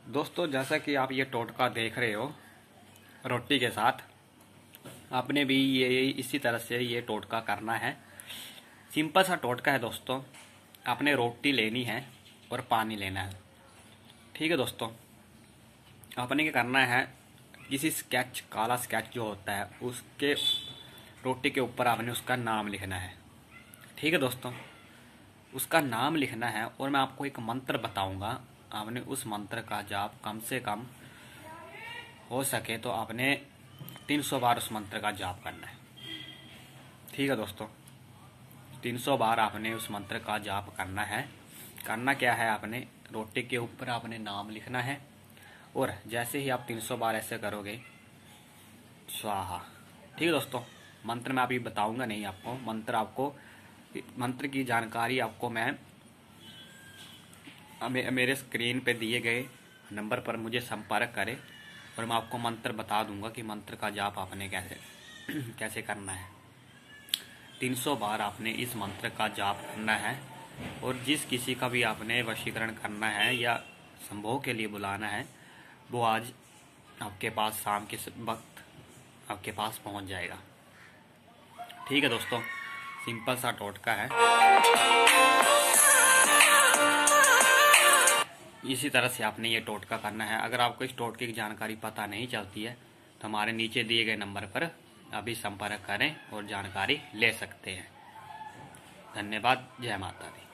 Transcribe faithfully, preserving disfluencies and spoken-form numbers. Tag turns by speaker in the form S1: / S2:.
S1: दोस्तों, जैसा कि आप ये टोटका देख रहे हो रोटी के साथ, आपने भी ये इसी तरह से ये टोटका करना है। सिंपल सा टोटका है दोस्तों। आपने रोटी लेनी है और पानी लेना है। ठीक है दोस्तों, आपने क्या करना है, किसी स्केच, काला स्केच जो होता है उसके रोटी के ऊपर आपने उसका नाम लिखना है। ठीक है दोस्तों, उसका नाम लिखना है और मैं आपको एक मंत्र बताऊंगा। आपने उस मंत्र का जाप कम से कम हो सके तो आपने तीन सौ बार उस मंत्र का जाप करना है। ठीक है दोस्तों, तीन सौ बार आपने उस मंत्र का जाप करना है। करना क्या है, आपने रोटी के ऊपर आपने नाम लिखना है और जैसे ही आप तीन सौ बार ऐसे करोगे, स्वाहा। ठीक है दोस्तों, मंत्र मैं अभी बताऊंगा नहीं आपको। मंत्र आपको मंत्र की जानकारी आपको मैं मेरे स्क्रीन पे दिए गए नंबर पर मुझे संपर्क करें और मैं आपको मंत्र बता दूंगा कि मंत्र का जाप आपने कैसे कैसे करना है। तीन सौ बार आपने इस मंत्र का जाप करना है और जिस किसी का भी आपने वशीकरण करना है या संभोग के लिए बुलाना है, वो आज आपके पास शाम के वक्त आपके पास पहुंच जाएगा। ठीक है दोस्तों, सिंपल सा टोटका है। इसी तरह से आपने ये टोटका करना है। अगर आपको इस टोटके की जानकारी पता नहीं चलती है तो हमारे नीचे दिए गए नंबर पर अभी संपर्क करें और जानकारी ले सकते हैं। धन्यवाद। जय माता दी।